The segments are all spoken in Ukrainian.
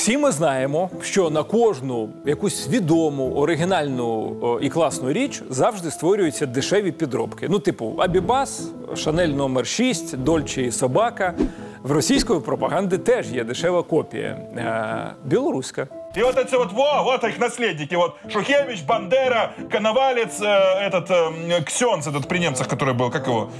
Всі ми знаємо, що на кожну якусь відому, оригінальну і класну річ завжди створюються дешеві підробки. Ну, типу, Абібас, Шанель номер 6, Дольче і Собака. В російської пропаганди теж є дешева копія. Білоруська. И вот эти вот их наследники, вот Шухевич, Бандера, Коновалец, Ксенц, этот при немцах, который был, как его,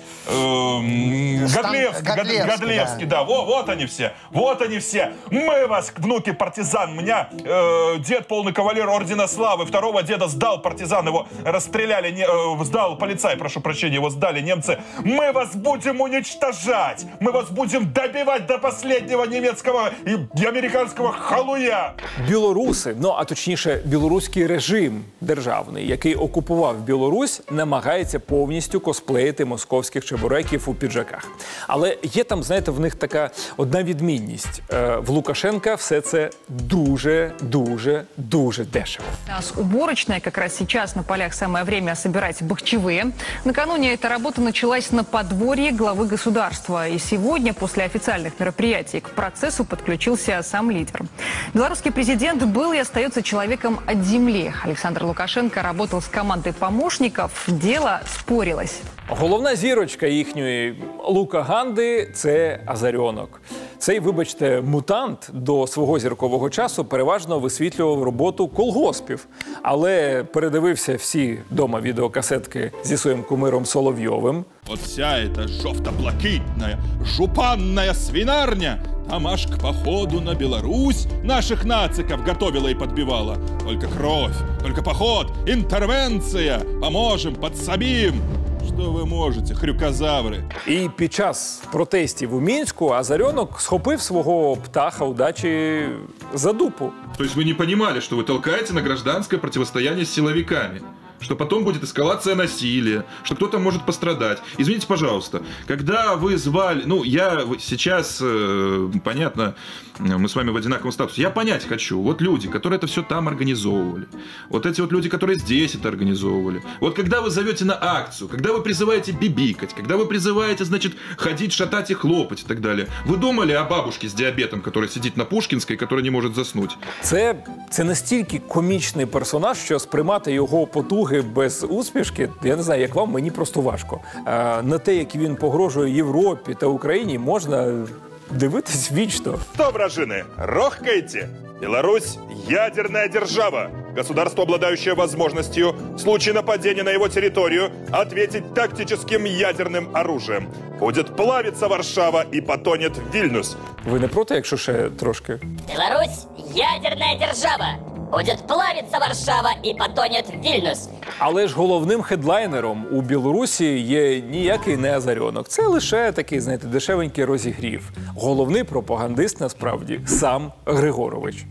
Годлевский, да, вот они все, мы вас, внуки партизан, у меня дед полный кавалер ордена славы, второго деда сдал партизан, его расстреляли, сдал полицай, прошу прощения, его сдали немцы, мы вас будем уничтожать, мы вас будем добивать до последнего немецкого и американского халуя. Білоруси, ну, а точніше, білоруський режим державний, який окупував Білорусь, намагається повністю косплеїти московських чебуреків у піджаках. Але є там, знаєте, в них така одна відмінність. В Лукашенка все це дуже дешево. Уборочная как раз сейчас на полях самое время собирать бахчевые. Накануне эта работа началась на подворье главы государства. И сегодня, после официальных мероприятий, к процессу подключился сам лидер. Белорусский президент был и остается человеком от земли. Александр Лукашенко работал с командой помощников. Дело спорилось. Головна зірочка їхньої Лукаганди – це Азарьонок. Цей, вибачте, мутант до свого зіркового часу переважно висвітлював роботу колгоспів. Але передивився всі дома відеокасетки зі своїм кумиром Соловйовим. Вот вся эта жовто-блакитная, жупанная свинарня там аж к походу на Беларусь наших нациков готовила и подбивала. Только кровь, только поход, интервенция, поможем, подсобим. Що ви можете, хрюкозаври? І під час протестів у Мінську Азарьонок схопив свого птаха удачі за дупу. То есть вы не понимали, что вы толкаете на гражданское противостояние с силовиками? Что потом будет эскалация насилия, что кто-то может пострадать. Извините, пожалуйста, когда вы звали... Ну, я сейчас, понятно, мы с вами в одинаковом статусе. Я понять хочу. Вот люди, которые это все там организовывали. Вот эти вот люди, которые здесь это организовывали. Вот когда вы зовете на акцию, когда вы призываете бибикать, когда вы призываете, значит, ходить, шатать и хлопать и так далее. Вы думали о бабушке с диабетом, которая сидит на Пушкинской, которая не может заснуть? Це настільки комічний персонаж, що сприймати його потуги без усмішки, я не знаю, як вам, мені просто важко. На те, як він погрожує Європі та Україні, можна дивитись вічно. Что, вражины, рохкаете? Беларусь – ядерная держава. Государство, обладающее возможностью в случае нападения на его территорию ответить тактическим ядерным оружием. Будет плавиться Варшава и потонет Вильнюс. Ви не проти, якщо ще трошки? Беларусь – ядерная держава. Будет плавиться Варшава и потонет Вильнюс. Але ж головним хедлайнером у Білорусі є ніякий не Азарьонок. Це лише такий, знаєте, дешевенький розігрів. Головний пропагандист, насправді, сам Григорович.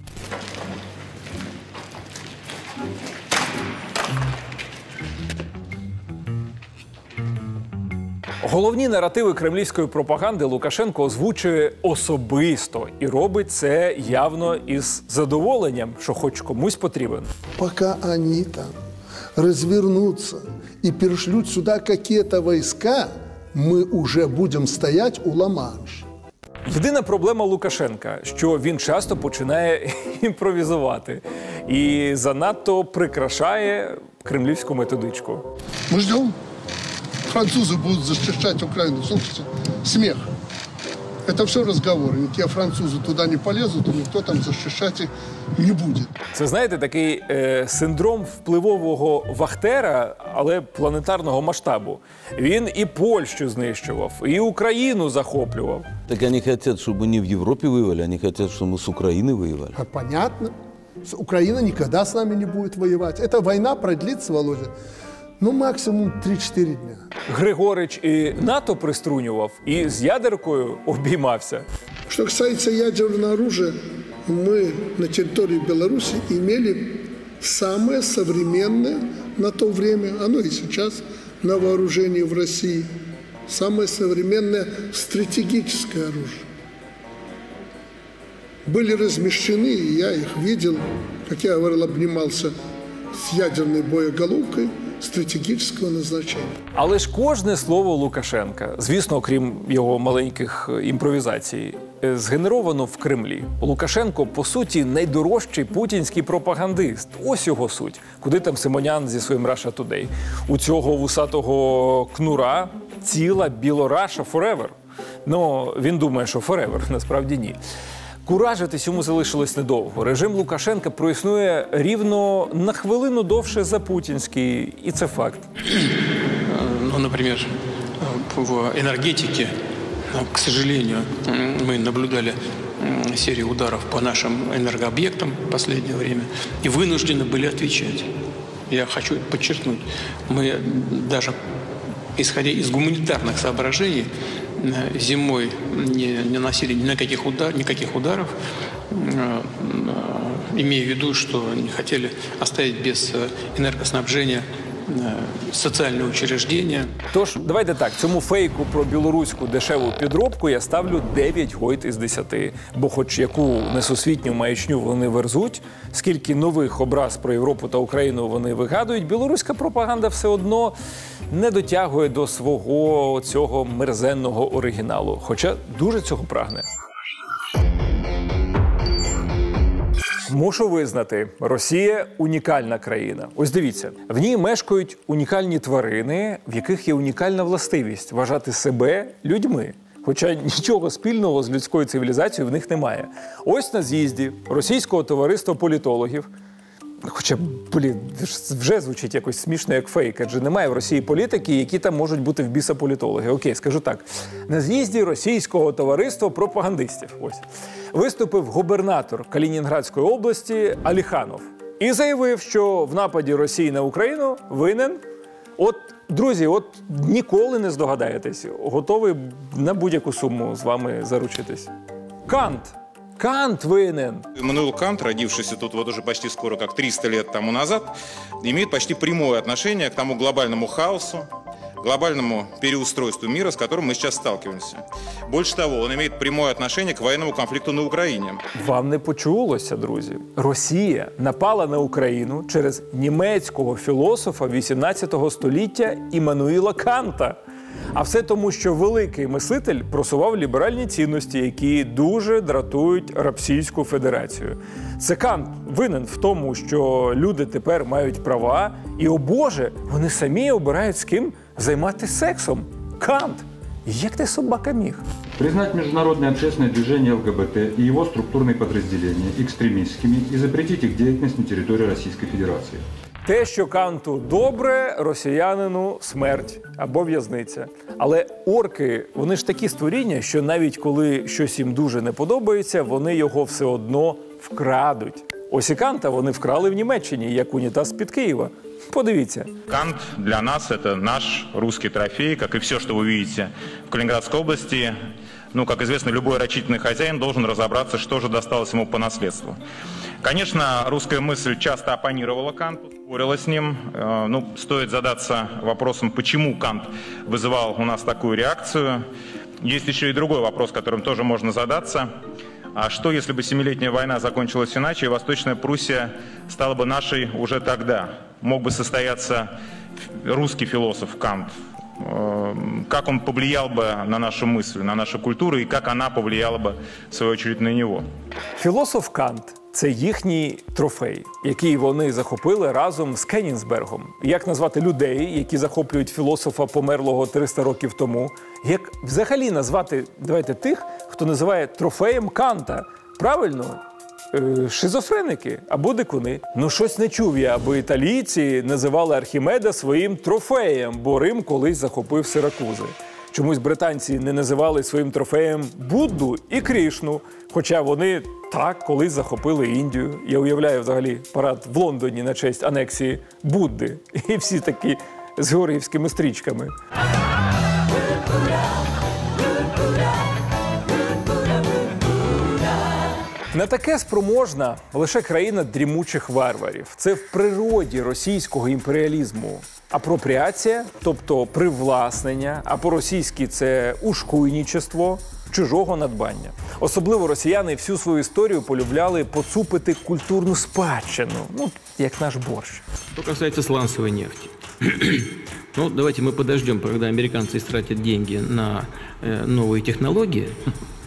Головні наративи кремлівської пропаганди Лукашенко озвучує особисто і робить це явно із задоволенням, що хоч комусь потрібен. Поки вони там розвернуться і перешлють сюди якісь війська, ми вже будемо стояти у Ла-Манш. Єдина проблема Лукашенка, що він часто починає імпровізувати і занадто прикрашає кремлівську методичку. Ми ждемо. Французы будут защищать Украину. Слушайте, смех. Это все разговоры. Никакие французы туда не полезут, и никто там защищать их не будет. Це, знаєте, такий синдром впливового вахтера, але планетарного масштабу. Він і Польщу знищував, і Україну захоплював. Так они хотят, чтобы не в Европе воевали, они хотят, чтобы мы с Украиной воевали. Понятно. Украина никогда с нами не будет воевать. Эта война продлится, Володя, ну, максимум 3-4 дня. Григорич і НАТО приструнював, і з ядеркою обіймався. Что касается ядерного оружия, мы на территории Беларуси имели самое современное на то время, оно и сейчас на вооружении в России, самое современное стратегическое оружие. Были размещены, и я их видел, как я говорил, обнимался с ядерной боеголовкой стратегічного назначення. Але ж кожне слово Лукашенка, звісно, окрім його маленьких імпровізацій, згенеровано в Кремлі. Лукашенко, по суті, найдорожчий путінський пропагандист. Ось його суть. Куди там Симонян зі своїм Russia Today? У цього вусатого кнура ціла Білораша forever. Ну, він думає, що forever, насправді ні. Куражитись йому залишилось недовго. Режим Лукашенка проіснує рівно на хвилину довше за путінський, і це факт. Ну, например, в энергетике, к сожалению, мы наблюдали серию ударов по нашим энергообъектам в последнее время и вынуждены были отвечать. Я хочу подчеркнуть, мы даже, исходя из гуманитарных соображений, зимой не наносили никаких ударов, имея в виду, что не хотели оставить без энергоснабжения соціальне учреждення. Тож, давайте так, цьому фейку про білоруську дешеву підробку я ставлю 9 гойд із 10. Бо хоч яку несусвітню маячню вони верзуть, скільки нових образ про Європу та Україну вони вигадують, білоруська пропаганда все одно не дотягує до свого цього мерзенного оригіналу. Хоча дуже цього прагне. Мушу визнати, Росія – унікальна країна. Ось дивіться, в ній мешкають унікальні тварини, в яких є унікальна властивість – вважати себе людьми. Хоча нічого спільного з людською цивілізацією в них немає. Ось на з'їзді Російського товариства політологів, хоча, вже звучить якось смішно, як фейк, адже немає в Росії політики, які там можуть бути в біса політологи. Окей, скажу так. На з'їзді Російського товариства пропагандистів виступив губернатор Калінінградської області Аліханов і заявив, що в нападі Росії на Україну винен, друзі, ніколи не здогадаєтесь, готовий на будь-яку суму з вами заручитись. Кант. Кант винен. Иммануил Кант, родившийся тут вот уже почти скоро, как 300 лет тому назад, имеет почти прямое отношение к тому глобальному хаосу, глобальному переустройству мира, с которым мы сейчас сталкиваемся. Больше того, он имеет прямое отношение к военному конфликту на Украине. Вам не почулося, друзі? Росія напала на Україну через німецького філософа 18 століття Іммануїла Канта. А все тому, що великий мислитель просував ліберальні цінності, які дуже дратують Російську Федерацію. Це Кант винен в тому, що люди тепер мають права, і, о Боже, вони самі обирають, з ким займатися сексом. Кант! Як ти, собака, міг? Признать международное общественное движение ЛГБТ и его структурные подразделения экстремистскими и запретить их деятельность на территории Российской Федерации. Те, що Канту добре, росіянину смерть або в'язниця. Але орки, вони ж такі створіння, що навіть коли щось їм дуже не подобається, вони його все одно вкрадуть. Ось і Канта вони вкрали в Німеччині, як унітаз під Києва. Подивіться. Кант для нас – это наш русский трофей, как и все, что вы видите в Калининградской области. Ну, как известно, любой рачительный хозяин должен разобраться, что же досталось ему по наследству. Конечно, русская мысль часто оппонировала Канту, спорила с ним. Ну, стоит задаться вопросом, почему Кант вызывал у нас такую реакцию. Есть еще и другой вопрос, которым тоже можно задаться. А что, если бы Семилетняя война закончилась иначе, и Восточная Пруссия стала бы нашей уже тогда? Мог бы состояться русский философ Кант. Как он повлиял бы на нашу мысль, на нашу культуру, и как она повлияла бы, в свою очередь, на него? Філософ Кант – це їхній трофей, який вони захопили разом з Кенігсбергом. Як назвати людей, які захоплюють філософа, померлого 300 років тому? Як взагалі назвати, давайте, тих, хто називає трофеєм Канта? Правильно? Шизофреники або дикуни. Ну, щось не чув я, аби італійці називали Архімеда своїм трофеєм, бо Рим колись захопив Сиракузи. Чомусь британці не називали своїм трофеєм Будду і Крішну, хоча вони так колись захопили Індію. Я уявляю взагалі парад в Лондоні на честь анексії Будди. І всі такі з георгіївськими стрічками. На таке спроможна лише країна дрімучих варварів. Це в природі російського імперіалізму. Апропріація, тобто привласнення, а по-російськи це ушкуйничество, чужого надбання. Особливо росіяни всю свою історію полюбляли поцупити культурну спадщину, як наш борщ. Что касается сланцевой нефти. Ну, давайте мы подождем, когда американцы истратят деньги на новые технологии.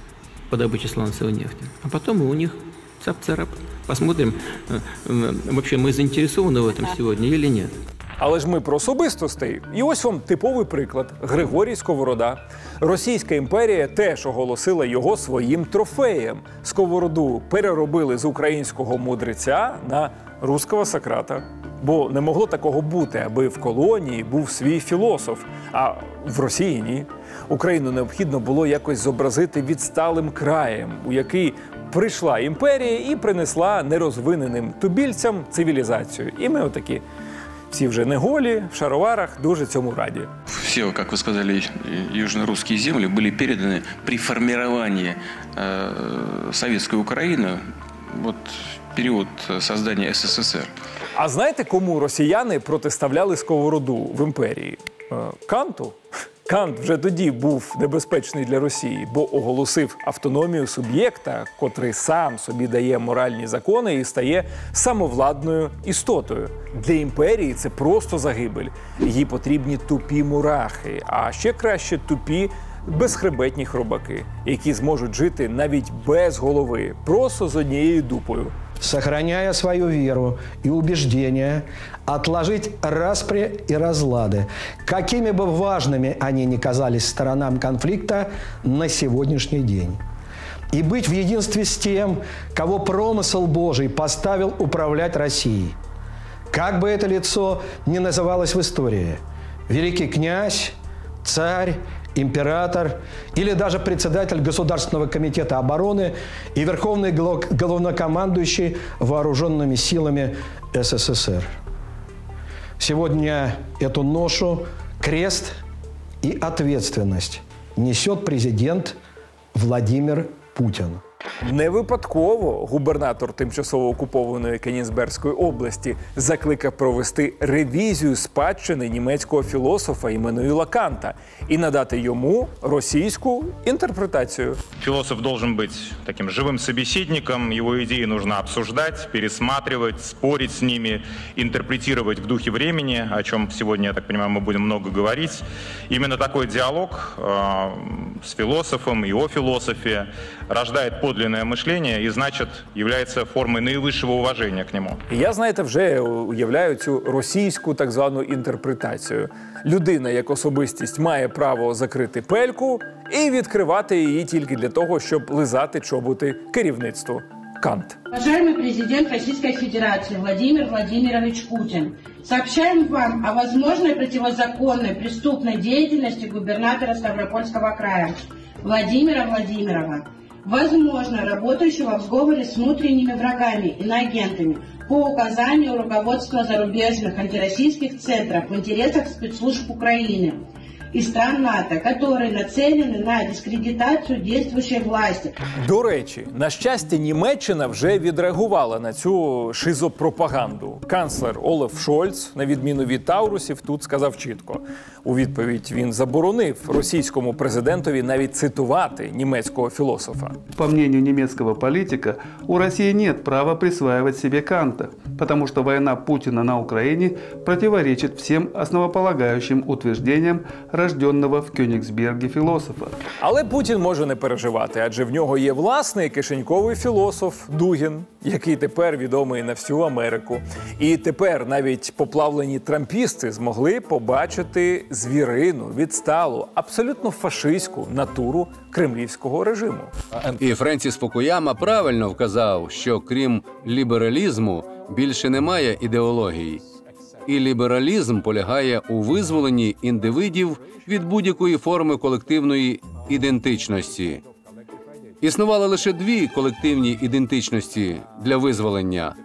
по добыче сланцевой нефти. А потом и у них цап-царап. Посмотрим, вообще мы заинтересованы в этом сегодня или нет. Але ж ми про особистостей. І ось вам типовий приклад – Григорій Сковорода. Російська імперія теж оголосила його своїм трофеєм. Сковороду переробили з українського мудреця на руського Сократа. Бо не могло такого бути, аби в колонії був свій філософ, а в Росії – ні. Україну необхідно було якось зобразити відсталим краєм, у який прийшла імперія і принесла нерозвиненим тубільцям цивілізацію. І ми отакі всі вже не голі, в шароварах, дуже цьому раді. Все, как вы сказали, южно-русские земли были переданы при формировании советской Украины, вот период создания СССР. А знаєте, кому росіяни протиставляли Сковороду в імперії? Канту. Кант вже тоді був небезпечний для Росії, бо оголосив автономію суб'єкта, котрий сам собі дає моральні закони і стає самовладною істотою. Для імперії це просто загибель. Їй потрібні тупі мурахи, а ще краще тупі безхребетні хробаки, які зможуть жити навіть без голови, просто з однією дупою. Сохраняя свою веру и убеждения, отложить распри и разлады, какими бы важными они ни казались сторонам конфликта на сегодняшний день. И быть в единстве с тем, кого промысел Божий поставил управлять Россией. Как бы это лицо ни называлось в истории – великий князь, царь, император или даже председатель Государственного комитета обороны и верховный главнокомандующий вооруженными силами СССР. Сегодня эту ношу, крест и ответственность несет президент Владимир Путин. Не випадково губернатор тимчасово окупованої Кенігсберзької області закликав провести ревізію спадщини німецького філософа Іммануїла Канта і надати йому російську інтерпретацію. Философ должен быть таким живым собеседником, его идеи нужно обсуждать, пересматривать, спорить с ними, интерпретировать в духе времени, о чем сегодня, я так понимаю, мы будем много говорить. Именно такой диалог с философом и о философе рождает подлинное мышление и, значит, является формой наивысшего уважения к нему. Я, знаєте, вже уявляю цю російську так звану інтерпретацію. Людина як особистість має право закрити пельку і відкривати її тільки для того, щоб лизати чоботи керівництву. Кант. Уважаемый президент Российской Федерации Владимир Владимирович Путин, сообщаем вам о возможной противозаконной преступной деятельности губернатора Ставропольского края Владимира Владимирова, возможно, работающего в сговоре с внутренними врагами, иноагентами, по указанию руководства зарубежных антироссийских центров в интересах спецслужб Украины и стран НАТО, которые нацелены на дискредитацию действующей власти. До речі, на щастя, Німеччина вже відреагувала на цю шизопропаганду. Канцлер Олаф Шольц, на відміну від таурусів, тут сказав чітко. У відповідь він заборонив російському президентові навіть цитувати німецького філософа. По мнению немецкого политика, у России нет права присваивать себе Канта, потому что война Путина на Украине противоречит всем основополагающим утверждениям рожденного в Кёнигсберге філософа. Але Путін може не переживати, адже в нього є власний кишеньковий філософ Дугін, який тепер відомий на всю Америку. І тепер навіть поплавлені трампісти змогли побачити звірину, відсталу, абсолютно фашистську натуру кремлівського режиму. І Френсіс Фукуяма правильно вказав, що крім лібералізму більше немає ідеології. І лібералізм полягає у визволенні індивидів від будь-якої форми колективної ідентичності. Існували лише дві колективні ідентичності для визволення.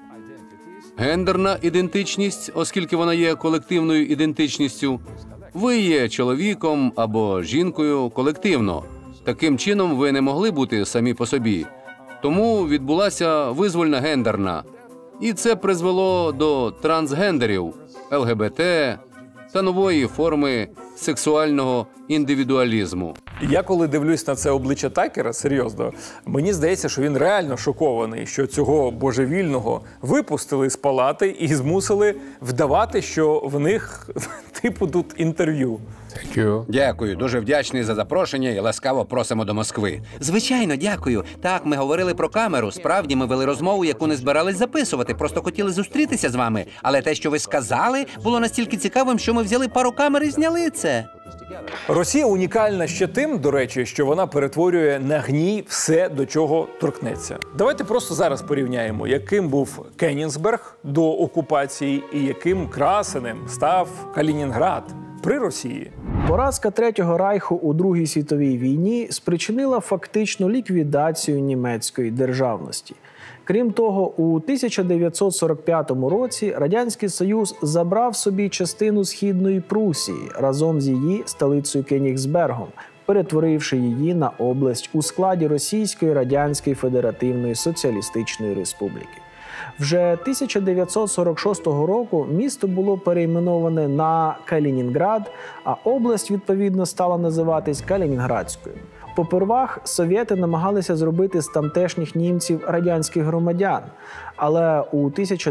Гендерна ідентичність, оскільки вона є колективною ідентичністю. Ви є чоловіком або жінкою колективно. Таким чином ви не могли бути самі по собі. Тому відбулася визвольна гендерна. І це призвело до трансгендерів, ЛГБТ та нової форми сексуального індивідуалізму. Я коли дивлюсь на це обличчя Такера, серйозно, мені здається, що він реально шокований, що цього божевільного випустили з палати і змусили вдавати, що в них, типу, тут інтерв'ю. Дякую, дуже вдячний за запрошення і ласкаво просимо до Москви. Звичайно, дякую. Так, ми говорили про камеру. Справді, ми вели розмову, яку не збирались записувати. Просто хотіли зустрітися з вами. Але те, що ви сказали, було настільки цікавим, що ми взяли пару камер і зняли це. Росія унікальна ще тим, до речі, що вона перетворює на гній все, до чого торкнеться. Давайте просто зараз порівняємо, яким був Кенігсберг до окупації і яким красеним став Калінінград при Росії. Поразка Третього Райху у Другій світовій війні спричинила фактичну ліквідацію німецької державності. Крім того, у 1945 році Радянський Союз забрав собі частину Східної Прусії разом з її столицею Кенігсбергом, перетворивши її на область у складі Російської Радянської Федеративної Соціалістичної Республіки. Вже 1946 року місто було перейменоване на Калінінград, а область, відповідно, стала називатись Калінінградською. Попервах совєти намагалися зробити з тамтешніх німців радянських громадян, але у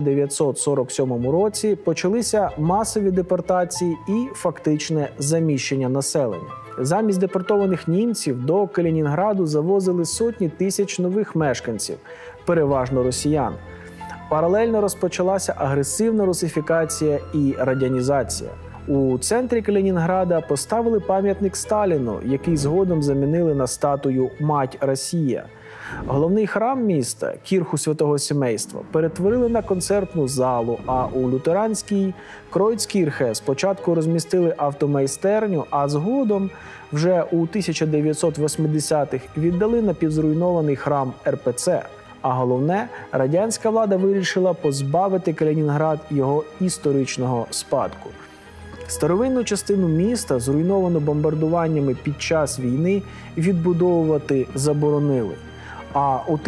1947 році почалися масові депортації і фактичне заміщення населення. Замість депортованих німців до Калінінграду завозили сотні тисяч нових мешканців, переважно росіян. Паралельно розпочалася агресивна русифікація і радянізація. У центрі Калінінграда поставили пам'ятник Сталіну, який згодом замінили на статую «Мать Росія». Головний храм міста, кірху Святого Сімейства, перетворили на концертну залу, а у лютеранській Кройцкірхе спочатку розмістили автомайстерню, а згодом, вже у 1980-х, віддали напівзруйнований храм РПЦ. А головне, радянська влада вирішила позбавити Калінінград його історичного спадку. Старовинну частину міста, зруйновану бомбардуваннями під час війни, відбудовувати заборонили. А у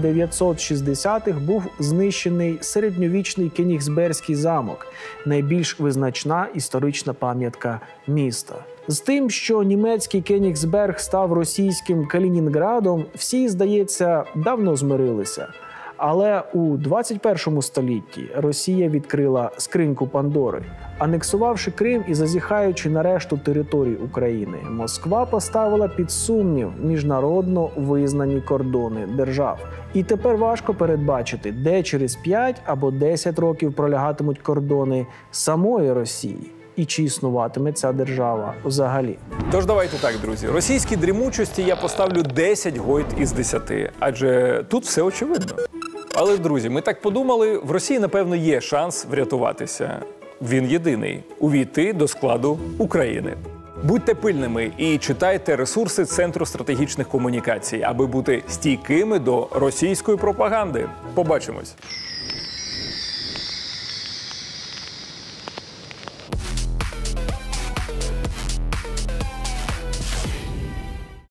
1960-х був знищений середньовічний Кенігсберзький замок – найбільш визначна історична пам'ятка міста. З тим, що німецький Кенігсберг став російським Калінінградом, всі, здається, давно змирилися. Але у 21 столітті Росія відкрила скриньку Пандори. Анексувавши Крим і зазіхаючи на решту територій України, Москва поставила під сумнів міжнародно визнані кордони держав. І тепер важко передбачити, де через 5 або 10 років пролягатимуть кордони самої Росії. І чи існуватиме ця держава взагалі. Тож давайте так, друзі. Російській дрімучості я поставлю 10 гойд із 10, адже тут все очевидно. Але, друзі, ми так подумали, в Росії, напевно, є шанс врятуватися. Він єдиний – увійти до складу України. Будьте пильними і читайте ресурси Центру стратегічних комунікацій, аби бути стійкими до російської пропаганди. Побачимось!